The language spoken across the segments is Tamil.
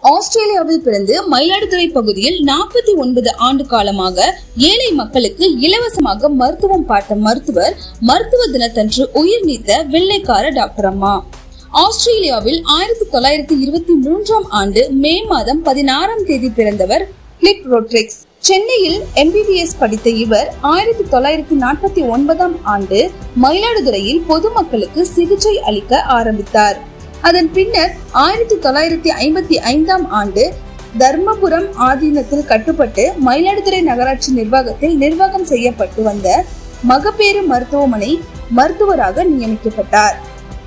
ஆஸ்திரேலியாவில் பிறந்து மயிலாடுதுறை பகுதியில் 49 ஆண்டு காலமாக ஏழை மக்களுக்கு இலவசமாக மருத்துவம் பார்த்த மருத்துவர் மருத்துவ தினத்தன்று உயிர் நீத்த வெள்ளைக்கார டாக்டர் அம்மா. ஆஸ்திரேலியாவில் 1923 ஆண்டு மே மாதம் 16ஆம் தேதி பிறந்தவர் பிலிப் ரோட்ரிக்ஸ். சென்னையில் MBBS படித்த இவர் 1949ஆம் ஆண்டு மயிலாடுதுறையில் பொதுமக்களுக்கு சிகிச்சை அளிக்க ஆரம்பித்தார். அதன் பின்னர் 1955ஆம் ஆண்டு தர்மபுரம் ஆதீனத்தில் கட்டுப்பட்டு மயிலாடுதுறை நகராட்சி நிர்வாகத்தில் நிர்வாகம் செய்யப்பட்டு வந்த மகப்பேறு மருத்துவமனை மருத்துவராக நியமிக்கப்பட்டார்.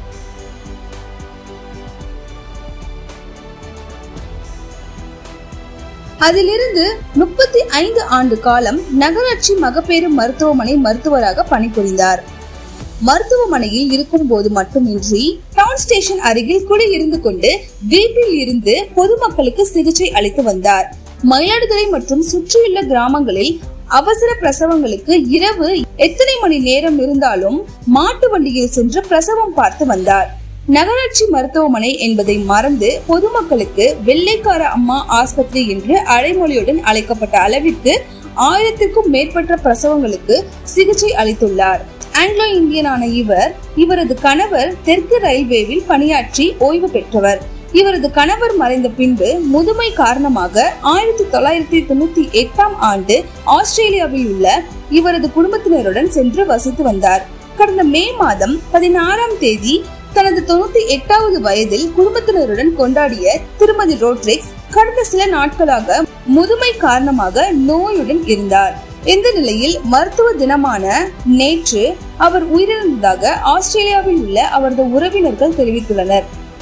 அதிலிருந்து 35 ஆண்டு காலம் நகராட்சி மகப்பேறு மருத்துவமனை மருத்துவராக பணிபுரிந்தார். மருத்துவமனையில் இருக்கும் போது மட்டுமின்றி டவுன் ஸ்டேஷன் அருகில் குடியிருந்து கொண்டு வீட்டில் இருந்து பொதுமக்களுக்கு சிகிச்சை அளித்து வந்தார். மயிலாடுதுறை மற்றும் சுற்றியுள்ள கிராமங்களில் அவசர பிரசவங்களுக்கு இரவு எத்தனை மணி நேரம் இருந்தாலும் மாட்டு வண்டியில் சென்று பிரசவம் பார்த்து வந்தார். நகராட்சி மருத்துவமனை என்பதை மறந்து பொதுமக்களுக்கு வெள்ளைக்கார அம்மா ஆஸ்பத்திரி என்று அடைமொழியுடன் அழைக்கப்பட்ட அளவிற்கு 1000க்கும் மேற்பட்ட பிரசவங்களுக்கு சிகிச்சை அளித்துள்ளார். ஆங்கிலோ இந்தியனான இவரது கணவர் தெற்கு ரயில்வேவில் பணியாற்றி ஓய்வு பெற்றவர். இவரது கணவர் மறைந்த பின்பு முதுமை காரணமாக 1998ஆம் ஆண்டு ஆஸ்திரேலியாவில் உள்ள இவரது குடும்பத்தினருடன் சென்று வசித்து வந்தார். கடந்த மே மாதம் 16ஆம் தேதி தனது 98வது வயதில் குடும்பத்தினருடன் கொண்டாடிய திருமதி ரோட்ரிக்ஸ் கடந்த சில நாட்களாக முதுமை காரணமாக நோயுடன் இருந்தார். இந்த நிலையில் மருத்துவ தினமான நேற்று அவர் உயிரிழந்ததாக ஆஸ்திரேலியாவில் உள்ள அவரது உறவினர்கள் தெரிவித்துள்ளனர்.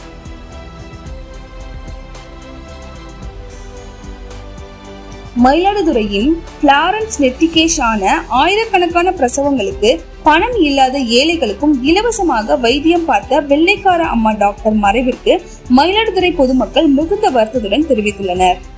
மயிலாடுதுறையின் பிளாரன்ஸ் நெட்டிகேஷ் ஆன ஆயிரக்கணக்கான பிரசவங்களுக்கு பணம் இல்லாத ஏழைகளுக்கும் இலவசமாக வைத்தியம் பார்த்த வெள்ளைக்கார அம்மா டாக்டர் மறைவிற்கு மயிலாடுதுறை பொதுமக்கள் மிகுந்த வருத்தத்துடன் தெரிவித்துள்ளனர்.